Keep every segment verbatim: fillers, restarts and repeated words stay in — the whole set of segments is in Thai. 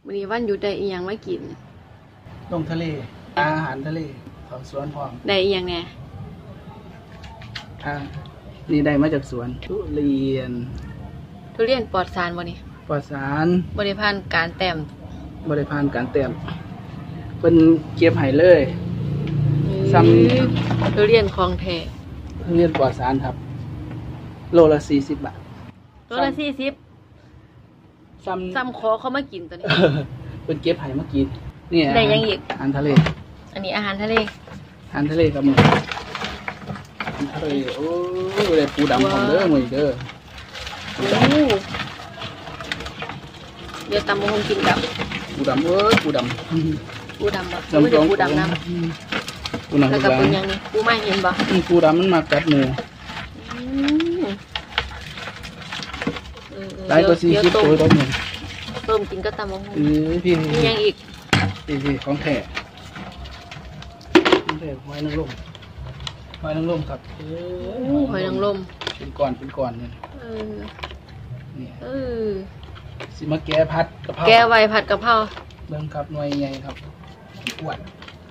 วันนี้วันหยุดได้อีหยังมากินลงทะเลอาหารทะเลเขาสวนพร้อมได้อีหยังแน่อ่านี่ได้มาจากสวนทุเรียนทุเรียนปลอดสารบ่นี่ปลอดสารบ่ได้ผ่านการแต้มบ่ได้ผ่านการแต้มเพิ่นเก็บให้เลยซ้ำทุเรียนของแท้ทุเรียนปลอดสารครับโลละสี่สิบบาทโลละสี่สิบซ้ำซ้ำขอเขามากินตัวนี้เพิ่นเก็บให้มากินนี่ได้ยังอีกอาหารทะเลอันนี้อาหารทะเลอาหารทะเลครับมึงอาหารทะเลโอ้ยได้ปูดำของเด้อมื้อเด้อเดี๋ยวตำมะฮงกินกับปูดำเอ้ยปูดำปูดำบ่ไม่ได้ปูดำน้ำปูดำแล้วก็เป็นยังนี่ปูไม่เห็นบ่ปูดำมันมากัดหมูได้ก็สี่สิบตัวแล้วเนี่ยเพิ่มกินก็ตำมะฮงอือพี่มียังอีกพี่พี่ของแท้ของแท้หอยนางรมหอยนางรมครับเออหอยนางรมเป็นก้อนเป็นก้อนเนี่ยเออนี่เออสิมาแก้ผัดกะเพราแก้ไว้ผัดกะเพราเบิ่งครับหน่วยใหญ่ครับอ้วน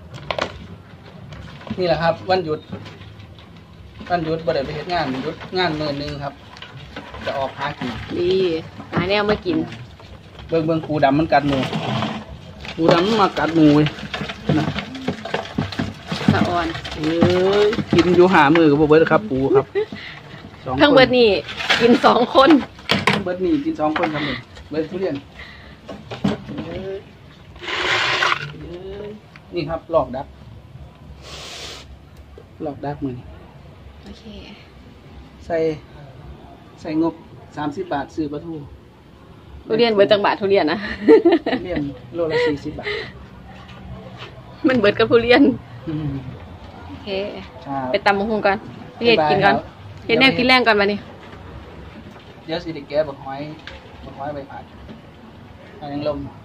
นี่แหละครับวันหยุดวันหยุดบ่ได้ไปเฮ็ดงานหยุดงานมื้อนึงครับจะออกหากินดีหาแนวมากินเบิ่งเบิ่งปูดำมันกัดหมูปูดำมันมากัดหมูนะสะอ่อนเอ้ยกินอยู่หามือกับบ่เบิดครับปูครับสองคนทั้งเบิดนี่กินสองคนทั้งเบิดนี่กินสองคนครับนี่เบิดทุเรียนนี่ครับหลอกดักหลอกดักมือนี่โอเคใส่ใส่งบสามสิบบาทซื้อปลาทูทุเรียนเบิดจังบาททุเรียนนะทุเรียนโลละสี่สิบบาทมันเบิดกับทุเรียนโอเคไปตำมะฮุงก่อนไปเฮ็ดกินก่อนเฮ็ดแนวกินแรงก่อนบัดนี้เดี๋ยวสิได้แกะบักหอยบักหอยใบผัดหอยนางรม